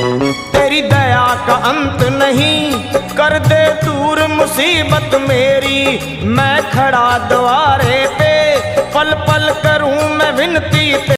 तेरी दया का अंत नहीं, कर दे दूर मुसीबत मेरी। मैं खड़ा द्वारे पे